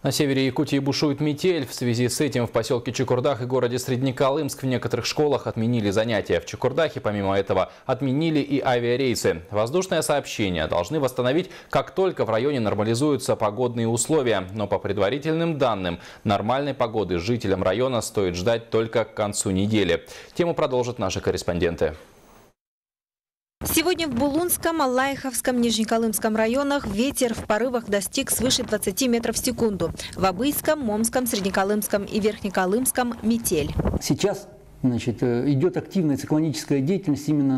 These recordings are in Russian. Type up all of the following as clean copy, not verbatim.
На севере Якутии бушует метель. В связи с этим в поселке Чукурдах и городе Среднеколымск в некоторых школах отменили занятия. В Чукурдахе, помимо этого, отменили и авиарейсы. Воздушное сообщение должны восстановить, как только в районе нормализуются погодные условия. Но по предварительным данным, нормальной погоды жителям района стоит ждать только к концу недели. Тему продолжат наши корреспонденты. Сегодня в Булунском, Аллаиховском, Нижнеколымском районах ветер в порывах достиг свыше 20 метров в секунду. В Абыйском, Момском, Среднеколымском и Верхнеколымском – метель. Сейчас идет активная циклоническая деятельность именно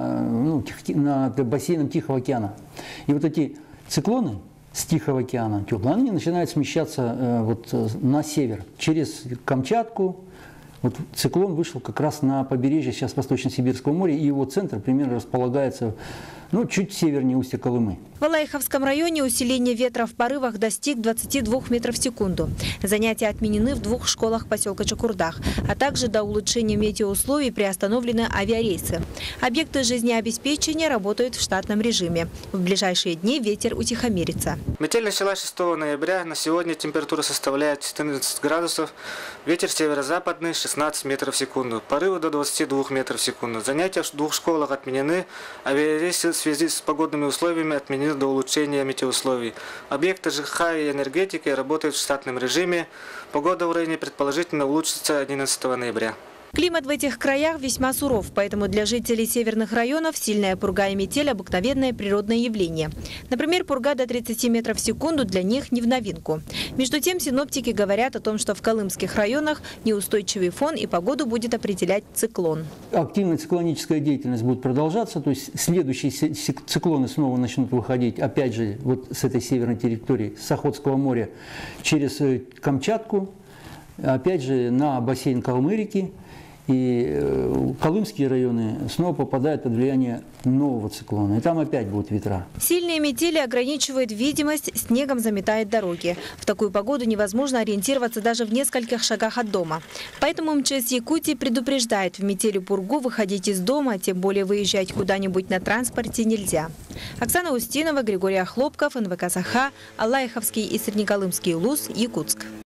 над бассейном Тихого океана. И вот эти циклоны с Тихого океана, теплые, они начинают смещаться на север, через Камчатку. Вот циклон вышел как раз на побережье сейчас Восточно-Сибирского моря, и его центр примерно располагается чуть севернее устья Колымы. В Аллаиховском районе усиление ветра в порывах достиг 22 метров в секунду. Занятия отменены в 2 школах поселка Чукурдах, а также до улучшения метеоусловий приостановлены авиарейсы. Объекты жизнеобеспечения работают в штатном режиме. В ближайшие дни ветер утихомирится. Метель началась 6 ноября. На сегодня температура составляет 14 градусов. Ветер северо-западный 16 метров в секунду. Порывы до 22 метров в секунду. Занятия в 2 школах отменены. Авиарейсы в связи с погодными условиями отменены до улучшения метеоусловий. Объекты ЖКХ и энергетики работают в штатном режиме. Погода в районе предположительно улучшится 11 ноября. Климат в этих краях весьма суров, поэтому для жителей северных районов сильная пурга и метель – обыкновенное природное явление. Например, пурга до 30 метров в секунду для них не в новинку. Между тем, синоптики говорят о том, что в колымских районах неустойчивый фон и погоду будет определять циклон. Активная циклоническая деятельность будет продолжаться, то есть следующие циклоны снова начнут выходить, опять же, вот с этой северной территории, с Охотского моря, через Камчатку, опять же на бассейн Колымы-реки. И колымские районы снова попадают под влияние нового циклона. И там опять будут ветра. Сильные метели ограничивают видимость, снегом заметает дороги. В такую погоду невозможно ориентироваться даже в нескольких шагах от дома. Поэтому МЧС Якутии предупреждает: в метель и пургу выходить из дома, тем более выезжать куда-нибудь на транспорте нельзя. Оксана Устинова, Григорий Охлопков, НВК Саха, Аллаиховский и Среднеколымский УЛУС, Якутск.